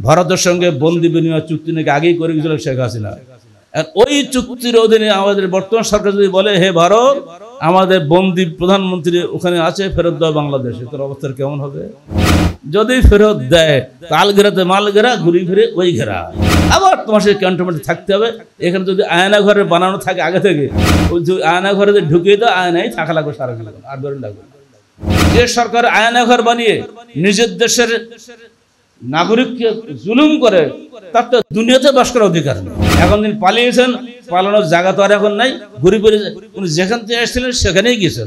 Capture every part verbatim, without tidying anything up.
ভারতের সঙ্গে বন্দি বিনিময় চুক্তি নাকি আগেই করে গেছিল শেখ হাসিনা। আর ওই চুক্তির অধীনে আমাদের বর্তমান সরকার যদি বলে হে ভারত আমাদের বন্দি প্রধানমন্ত্রী ওখানে আছে, ফেরত দাও বাংলাদেশে, তোর অবস্থা কেমন হবে? যদি ফেরত দেয় তাল ঘেরাতে মাল ঘেরা, ঘুরি ফিরে ওই ঘেরা, আবার তোমার সেই ক্যান্টনমেন্টে থাকতে হবে। এখানে যদি আয়না ঘরে বানানো থাকে আগে থেকে, ওই আয়না ঘরে যদি ঢুকিয়ে দাও আয়নাই থাকা লাগবে সারা দিন, আর ধরে লাগবে। যে সরকার আয়না ঘর বানিয়ে নিজের দেশের নাগরিককে জুলুম করে, তার তো দুনিয়াতে বাস করার অধিকার নেই। এখন দিন পালিয়েছেন, পালানোর জায়গা তো আর এখন নাই, ঘুরি ফিরে উনি যেখান থেকে এসেছিলেন সেখানেই গেছেন।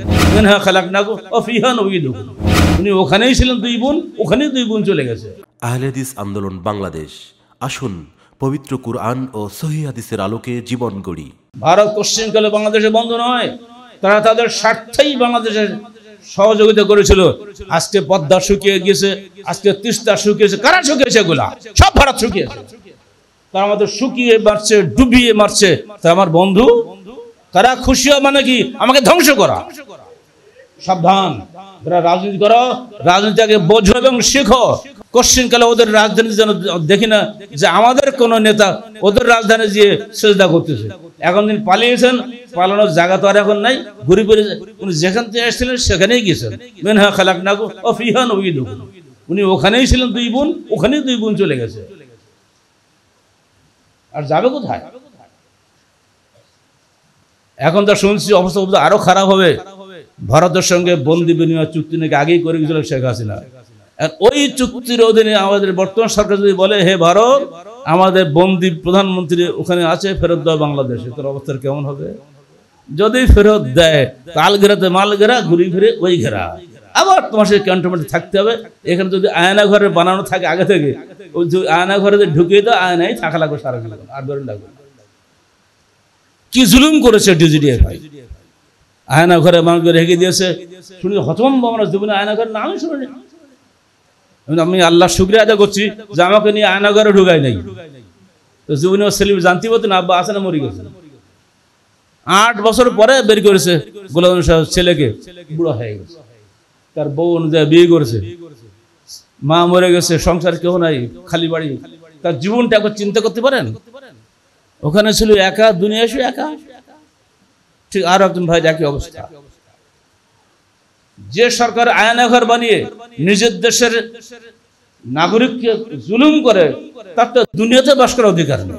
উনি ওখানেই ছিলেন দুই বোন, ওখানেই দুই বোন চলে গেছে। আহলে হাদিস আন্দোলন বাংলাদেশ, আসুন পবিত্র কুরআন ও সহিহ হাদিসের আলোকে জীবন গড়ি। ভারত পশ্চিমকালে বাংলাদেশের বন্ধু নয়, তারা তাদের স্বার্থেই বাংলাদেশের সহযোগিতা করেছিল। আজকে পদ্মা শুকিয়ে গেছে, আজকে তিস্তা শুকিয়েছে, কারা শুকিয়েছে? এগুলা সব ভারত শুকিয়েছে। তারা আমাদের শুকিয়ে মারছে, ডুবিয়ে মারছে। তা আমার বন্ধু, তারা খুশি মানে কি? আমাকে ধ্বংস করা। সাবধান, যারা রাজনীতি করো, রাজনীতিকে বোঝো এবং শিখো। কোশ্চিনকালে ওদের রাজধানী যেন দেখি না যে আমাদের কোন নেতা ওদের রাজধানী গিয়ে সেজদা করতেছে। এখন দিন পালিয়েছেন, পালানোর জায়গা তো আর এখন নাই, ঘুরি ফিরে উনি যেখান থেকে এসেছিলেন সেখানেই গেছেন। মিনহা খালাকনাকুম ওয়া ফিহা নুঈদুকুম। উনি ওখানেই ছিলেন দুই বোন, ওখানেই দুই বোন চলে গেছে। আর যাবে কোথায়? এখন তো শুনছি অবস্থা আরো খারাপ হবে। ভারতের সঙ্গে বন্দি বিনিময় চুক্তি নাকি আগেই করে গেছিল শেখ হাসিনা। আর ওই চুক্তির অধীনে আমাদের বর্তমান সরকার যদি বলে হে ভারত আমাদের বন্দি প্রধানমন্ত্রী ওখানে আছে, ফেরত দাও বাংলাদেশে, তোর অবস্থা কেমন হবে? যদি ফেরত দেয় তাল ঘেরাতে মাল ঘেরা, ঘুরি ফিরে ওই ঘেরা, আবার তোমার সেই ক্যান্টনমেন্টে থাকতে হবে। এখানে যদি আয়না ঘরে বানানো থাকে আগে থেকে, ওই আয়না ঘরে যদি ঢুকিয়ে দাও আয়নাই থাকা লাগবে সারা দিন, আর ধরে লাগবে। কি জুলুম করেছে ডিজিডিএ ভাই, আয়না ঘরে মানুষকে রেখে দিয়েছে। শুনি হতভম্ব আমরা, জীবনে আয়না ঘরের নামই শুনিনি। আমি আল্লাহ শুকরিয়া আদায় করছি যে আমাকে নিয়ে আয়না ঘরে ঢুকাই নাই। তো জীবনে সেলিম জানতে পারতেন আব্বা আছে না মরে গেছে। আট বছর পরে বের করেছে গোলাম সাহেব ছেলেকে, বুড়ো হয়ে গেছে, তার বউ অনুযায়ী বিয়ে করেছে, মা মরে গেছে, সংসার কেউ নাই, খালি বাড়ি। তার জীবনটা একবার চিন্তা করতে পারেন? ওখানে ছিল একা, দুনিয়া এসে একা। ঠিক আর একজন ভাই একই অবস্থা। যে সরকার আয়না ঘর বানিয়ে নিজের দেশের নাগরিককে জুলুম করে, তার তো দুনিয়াতে বাস করার অধিকার নেই।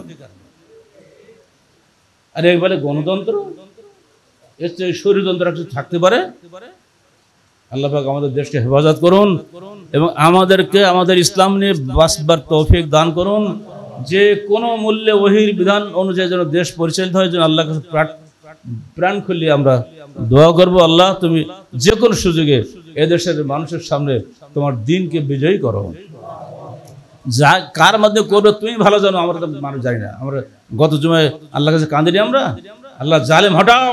আর এই বলে গণতন্ত্র, এর চেয়ে স্বৈরতন্ত্র থাকতে পারে? আল্লাহ পাক আমাদের দেশকে হেফাজত করুন এবং আমাদেরকে আমাদের ইসলাম নিয়ে বাঁচবার তৌফিক দান করুন। যে কোনো মূল্যে ওহির বিধান অনুযায়ী যেন দেশ পরিচালিত হয়, যেন আল্লাহর কাছে প্রাণ খুলিয়ে আমরা দোয়া করবো। আল্লাহ তুমি যে কোনো সুযোগে এদেশের মানুষের সামনে তোমার দিনকে বিজয়ী করো। যা কার মধ্যে করবে তুমি ভালো জানো, আমরা তো মানুষ জানি না। আমরা গত জুমায় আল্লাহর কাছে কাঁদিনি আমরা, আল্লাহ জালেম হটাও।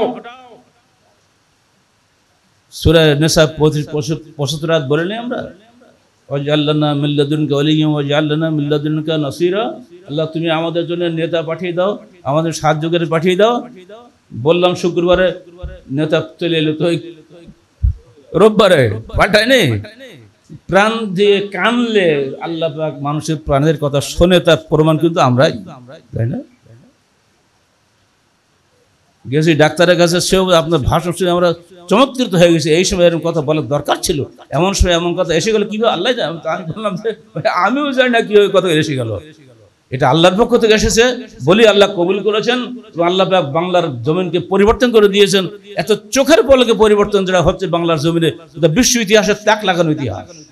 সূরা নিসা পঁচাত্তর আয়াত বলেনি আমরা, ওয়াজআলনা মিন লাদুনকা ওয়ালিয়্যান ওয়াজআলনা মিন লাদুনকা নাসীরা। আল্লাহ তুমি আমাদের জন্য নেতা পাঠিয়ে দাও, আমাদের সাহায্যকারী পাঠিয়ে দাও। বললাম শুক্রবারে নেতা চলে এলো, তো রোববারে পাঠায়নি। প্রাণ দিয়ে কানলে আল্লাহ পাক মানুষের প্রাণের কথা শোনে, তার প্রমাণ কিন্তু আমরাই, তাই না? গেছি ডাক্তারের কাছে, সেও আপনার ভাষণ শুনে আমরা চমৎকৃত হয়ে গেছি। এই সময় এরকম কথা বলার দরকার ছিল, এমন সময় এমন কথা এসে গেল কিভাবে আল্লাহ জানে। আমি বললাম যে আমিও জানি না কি ওই কথা এসে গেল। এটা আল্লাহর পক্ষ থেকে এসেছে বলি আল্লাহ কবুল করেছেন। আল্লাহ পাক বাংলার জমিনকে পরিবর্তন করে দিয়েছেন। এত চোখের পলকে পরিবর্তন যেটা হচ্ছে বাংলার জমিনে, বিশ্ব ইতিহাসের তাক লাগানো ইতিহাস।